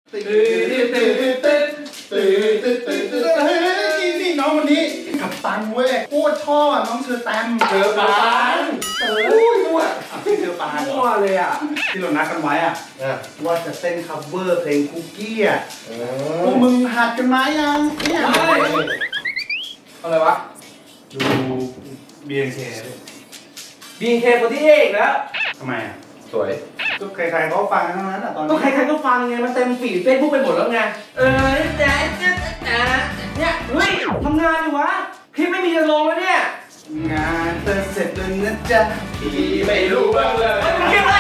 นี่น้องคนนี้กับตันเว้ยโคตรชอบน้องเชอแตมเชอปานมั่วเชอปานมั่วเลยอ่ะที่เรานัดกันไว้อ่ะว่าจะเต้นคัฟเวอร์เพลงคุกกี้อ่ะพวกมึงหัดกันไหมยังเนี่ยอะไรวะดู BNK เลย BNK คนที่เอกแล้วทำไมอ่ะสวยก็ใครๆเขาฟังทั้งนั้นอ่ะตอนนี้ก็ใครๆก็ฟังไงมันเต็มฟีดเฟซบุ๊กไปหมดแล้วไงเนี่ยเฮ้ยทำงานอยู่วะคลิปไม่มีจะลงแล้วเนี่ยงานเสร็จแล้วนะจ๊ะพี่ไม่รู้บ้างเลยคลิปอะไร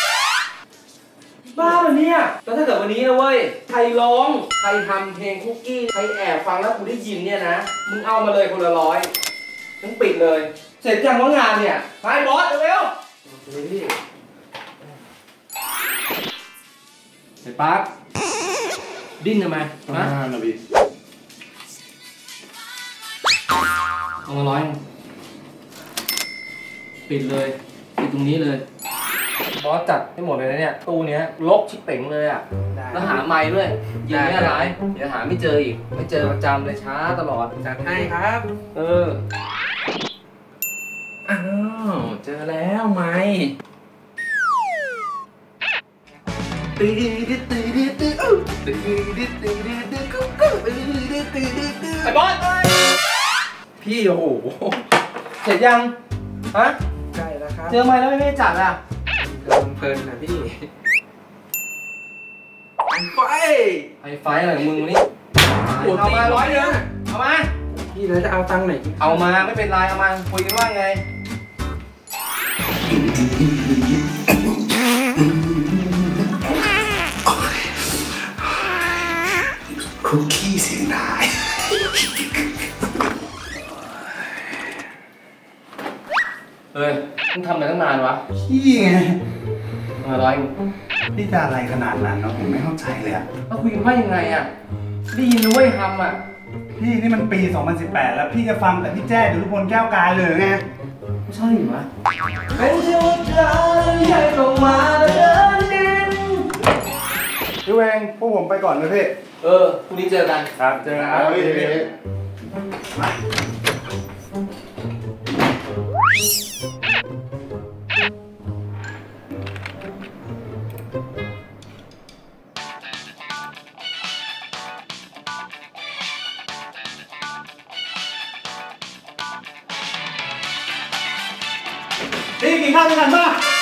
บ้าวันนี้แล้วถ้าเกิดวันนี้นะเว้ยใครร้องใครทำเพลงคุกกี้ใครแอบฟังแล้วกูได้ยินเนี่ยนะมึงเอามาเลยคนละ100ต้องปิดเลยเสร็จยังว่างานเนี่ยไปบอสเร็วไอ้ปั๊กดิ้นทำไมฮะนะพี่เอามา100ปิดเลยปิดตรงนี้เลยบอสจัดให้หมดเลยนะเนี่ยตู้เนี้ยลกชิบเป๋งเลยอ่ะแล้วหาไม้ด้วยยิงไม่ร้ายเดี๋ยวหาไม่เจออีกไม่เจอประจำเลยช้าตลอดจัดให้ครับอ้าวเจอแล้วไม้ไอ้บอสพี่โอ้โหเสร็จยังฮะใช่แล้วครับเจอไม้แล้วไม่จัดอ่ะเพลินนะพี่ไฟอะไรมึงนี่เอามา100นึงเอามาพี่แล้วจะเอาตังค์ไหนเอามาไม่เป็นไรเอามาคุยกันว่าไงคุกกี้เสียงนายเฮ้ยมึงทำอะไรตั้งนานวะขี้ไงมา100 พี่จะอะไรขนาดนั้นเนาะผมไม่เข้าใจเลยอะแล้วคุยกันว่ายังไงอะได้ยินด้วยทำอะพี่นี่มันปี 2018 แล้วพี่จะฟังแต่พี่แจ้ดุลพลแก้วกายเลยไงไม่ใช่หรอเป็นเทวดาใหญ่ลงมาเดินดินพี่เวงพวกผมไปก่อนนะพี่พรุ่งนี้เจอกันครับเจอกันครับพี่กินข้าวด้วยกันป่ะ